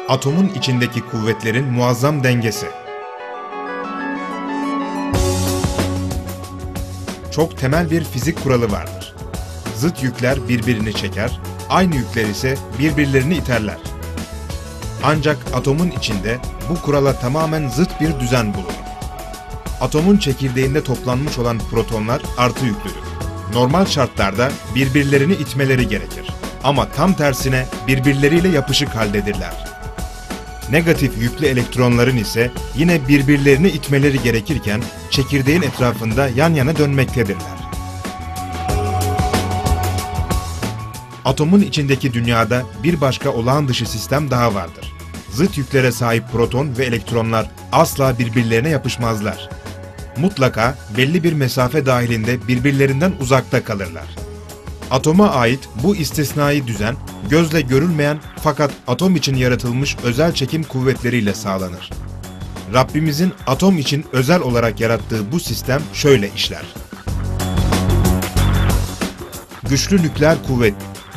Atomun içindeki kuvvetlerin muazzam dengesi. Çok temel bir fizik kuralı vardır. Zıt yükler birbirini çeker, aynı yükler ise birbirlerini iterler. Ancak atomun içinde bu kurala tamamen zıt bir düzen bulunur. Atomun çekirdeğinde toplanmış olan protonlar artı yüklüdür. Normal şartlarda birbirlerini itmeleri gerekir. Ama tam tersine birbirleriyle yapışık haldedirler. Negatif yüklü elektronların ise yine birbirlerini itmeleri gerekirken çekirdeğin etrafında yan yana dönmektedirler. Atomun içindeki dünyada bir başka olağan dışı sistem daha vardır. Zıt yüklere sahip proton ve elektronlar asla birbirlerine yapışmazlar. Mutlaka belli bir mesafe dahilinde birbirlerinden uzakta kalırlar. Atoma ait bu istisnai düzen, gözle görülmeyen fakat atom için yaratılmış özel çekim kuvvetleriyle sağlanır. Rabbimizin atom için özel olarak yarattığı bu sistem şöyle işler. Güçlü nükleer kuvvet.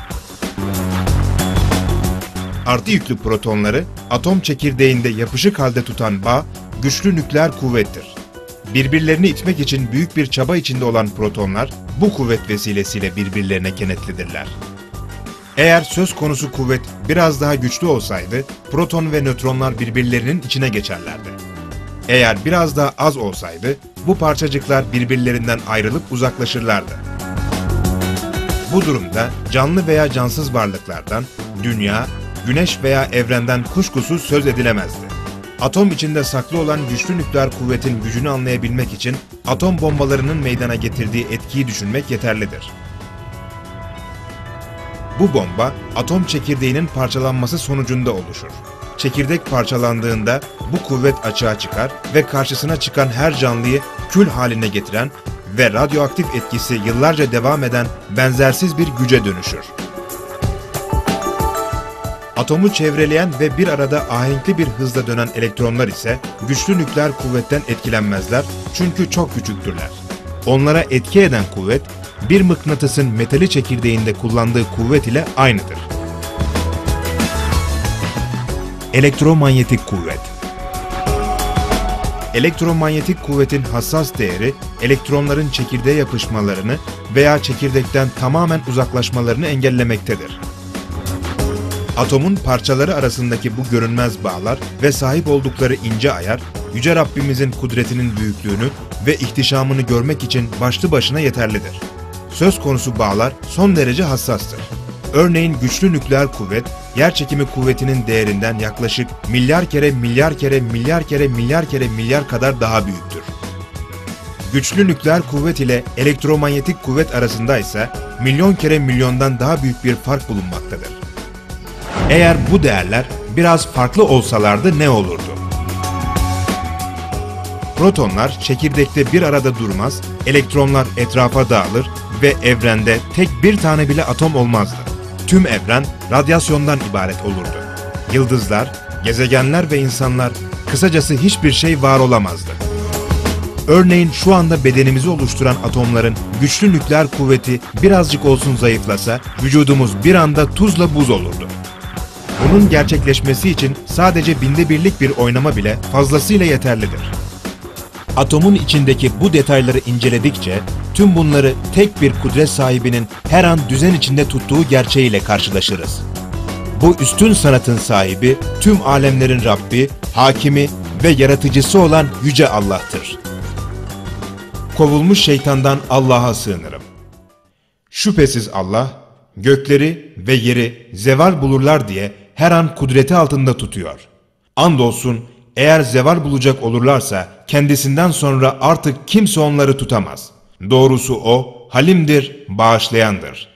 Artı yüklü protonları atom çekirdeğinde yapışık halde tutan bağ, güçlü nükleer kuvvettir. Birbirlerini itmek için büyük bir çaba içinde olan protonlar, bu kuvvet vesilesiyle birbirlerine kenetlidirler. Eğer söz konusu kuvvet biraz daha güçlü olsaydı, proton ve nötronlar birbirlerinin içine geçerlerdi. Eğer biraz daha az olsaydı, bu parçacıklar birbirlerinden ayrılıp uzaklaşırlardı. Bu durumda canlı veya cansız varlıklardan, dünya, güneş veya evrenden kuşkusuz söz edilemezdi. Atom içinde saklı olan güçlü nükleer kuvvetin gücünü anlayabilmek için atom bombalarının meydana getirdiği etkiyi düşünmek yeterlidir. Bu bomba, atom çekirdeğinin parçalanması sonucunda oluşur. Çekirdek parçalandığında bu kuvvet açığa çıkar ve karşısına çıkan her canlıyı kül haline getiren ve radyoaktif etkisi yıllarca devam eden benzersiz bir güce dönüşür. Atomu çevreleyen ve bir arada ahenkli bir hızla dönen elektronlar ise güçlü nükleer kuvvetten etkilenmezler çünkü çok küçüktürler. Onlara etki eden kuvvet, bir mıknatısın metali çekirdeğinde kullandığı kuvvet ile aynıdır. Elektromanyetik kuvvet. Elektromanyetik kuvvetin hassas değeri, elektronların çekirdeğe yapışmalarını veya çekirdekten tamamen uzaklaşmalarını engellemektedir. Atomun parçaları arasındaki bu görünmez bağlar ve sahip oldukları ince ayar, Yüce Rabbimizin kudretinin büyüklüğünü ve ihtişamını görmek için başlı başına yeterlidir. Söz konusu bağlar son derece hassastır. Örneğin güçlü nükleer kuvvet, yerçekimi kuvvetinin değerinden yaklaşık milyar kere kadar daha büyüktür. Güçlü nükleer kuvvet ile elektromanyetik kuvvet arasında ise milyon kere milyondan daha büyük bir fark bulunmaktadır. Eğer bu değerler biraz farklı olsalardı ne olurdu? Protonlar çekirdekte bir arada durmaz, elektronlar etrafa dağılır ve evrende tek bir tane bile atom olmazdı. Tüm evren radyasyondan ibaret olurdu. Yıldızlar, gezegenler ve insanlar, kısacası hiçbir şey var olamazdı. Örneğin şu anda bedenimizi oluşturan atomların güçlü nükleer kuvveti birazcık olsun zayıflasa, vücudumuz bir anda tuzla buz olurdu. Bunun gerçekleşmesi için sadece binde birlik bir oynama bile fazlasıyla yeterlidir. Atomun içindeki bu detayları inceledikçe, tüm bunları tek bir kudret sahibinin her an düzen içinde tuttuğu gerçeğiyle karşılaşırız. Bu üstün sanatın sahibi, tüm alemlerin Rabbi, hakimi ve yaratıcısı olan Yüce Allah'tır. Kovulmuş şeytandan Allah'a sığınırım. Şüphesiz Allah, gökleri ve yeri zeval bulurlar diye her an kudreti altında tutuyor. Andolsun eğer zeval bulacak olurlarsa kendisinden sonra artık kimse onları tutamaz. Doğrusu o halimdir, bağışlayandır.